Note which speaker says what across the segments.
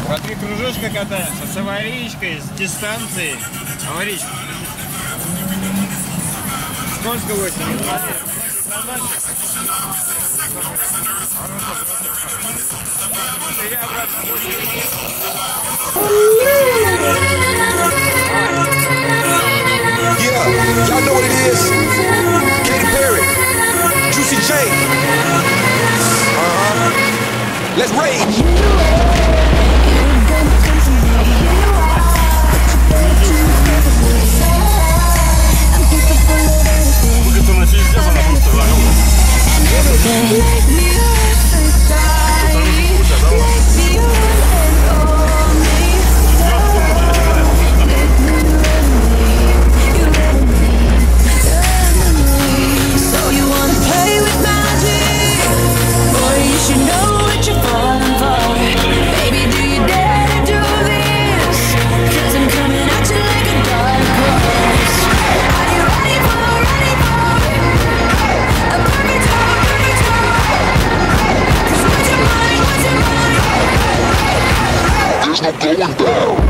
Speaker 1: По 3 кружочка катаемся с аварийкой, с дистанцией. Аварийка. Сколько 8?
Speaker 2: Yeah, y'all know what it is. Katy Perry, Juicy J. Let's rage.
Speaker 3: There's no going down.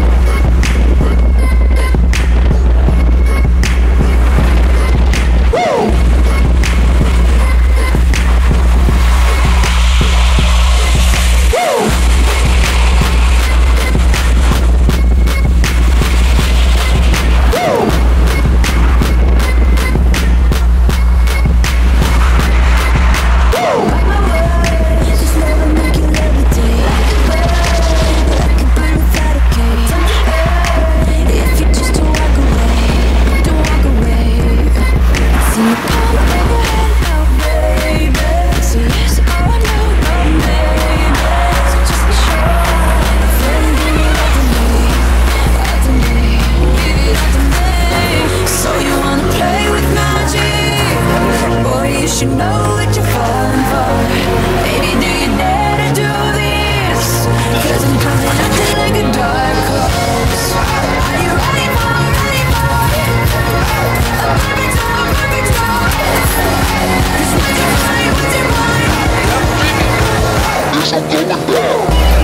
Speaker 4: You know what you're falling for. Baby, do you dare to do this? 'Cause I'm coming at you like a dark horse. Are you ready for a perfect storm, perfect storm? 'Cause what's your mind, what's your mind?
Speaker 3: There's no going down.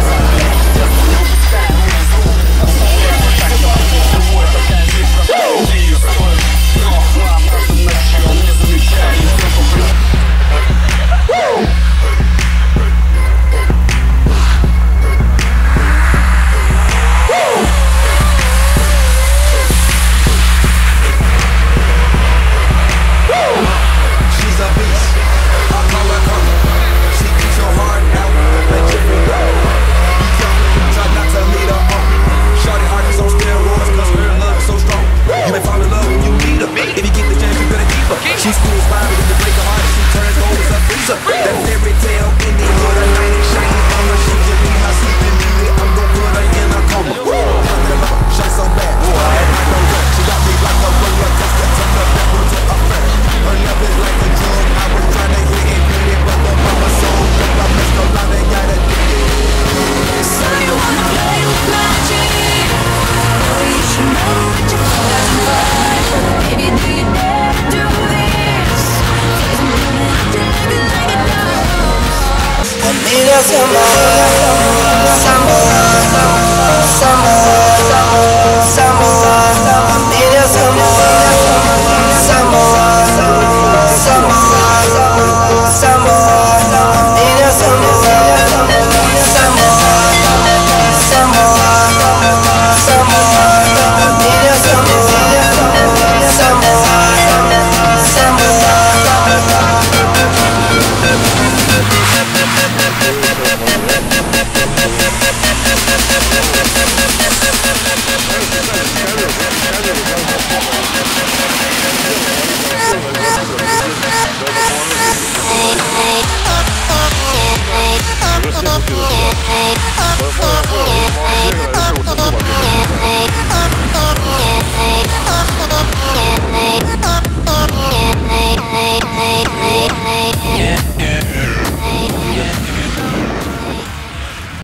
Speaker 2: She schools fire with the break of heart. She turns gold as a freezer. That fairy tale ending with a knight in shining armor. She can be my sleeping beauty. I'm gon' put her in a coma. Talking about shine so bad. I know that she got me like a roller coaster. Turn her backwards to a fair. Her love is like a drug. I was trying to hit it, beat it, but the mama soul. I missed a lot and gotta dig it.
Speaker 4: So you wanna play with magic? Oh, you should know what you're falling for. Baby, do you dare to do this? 'Cause I'm coming at you like a dog.
Speaker 5: Amiga, somebody,